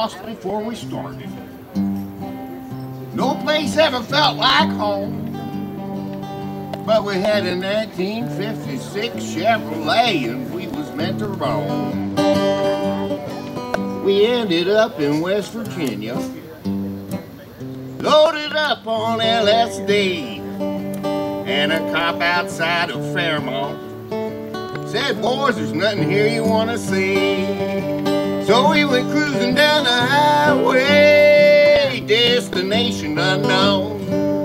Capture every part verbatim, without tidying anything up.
house before we started. No place ever felt like home. But we had a nineteen fifty-six Chevrolet and we was meant to roam. We ended up in West Virginia, loaded up on L S D, and a cop outside of Fairmont said, "Boys, there's nothing here you want to see." So we went cruising down the highway, destination unknown,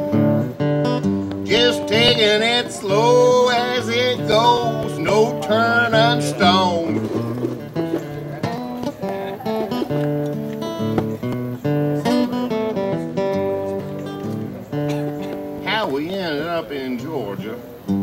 just taking it slow as it goes, no turn on stone. How we ended up in Georgia,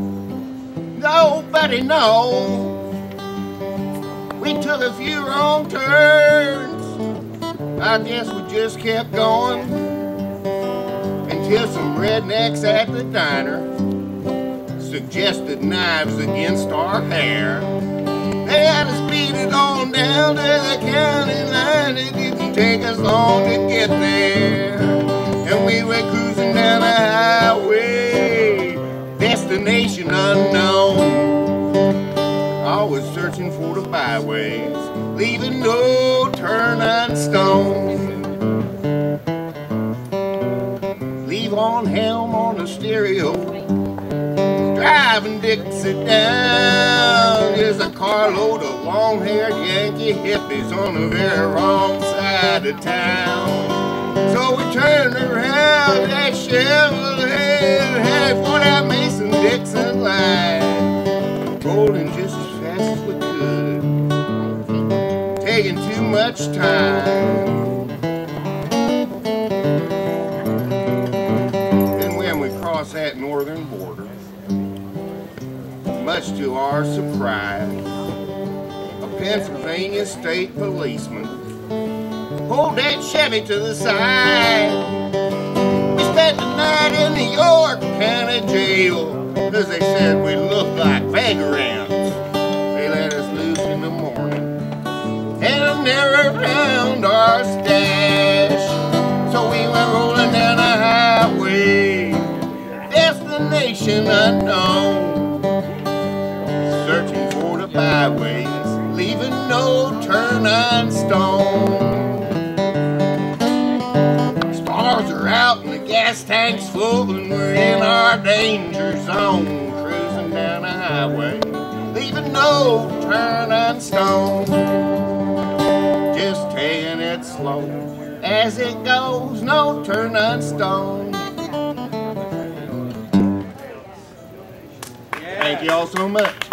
nobody knows. We took a few wrong turns, I guess we just kept going, until some rednecks at the diner suggested knives against our hair. They had us beat it on down to the county line. It didn't take us long to get there, and we went cruising down the highway, destination unknown. Always searching for the byways, leaving no turn on stone. Leave on helm on the stereo, driving Dixie down. There's a carload of long-haired Yankee hippies on the very wrong side of town. So we turned around that Chevrolet and headed for that Mason-Dixon line, rolling just as fast as we could, taking too much time. Then when we crossed that northern border, much to our surprise, a Pennsylvania state policeman pulled that Chevy to the side. We spent the night in New York County Jail, because they said we looked like vagrants. They let us loose in the morning and never found our stash. So we went rolling down the highway, destination unknown, searching for the byways, leaving no turn on stone. Stars are out and the gas tank's full, and we're in our danger zone, cruising down the highway, leaving no turn on stone, just taking it slow as it goes, no turn on stone. Thank you all so much.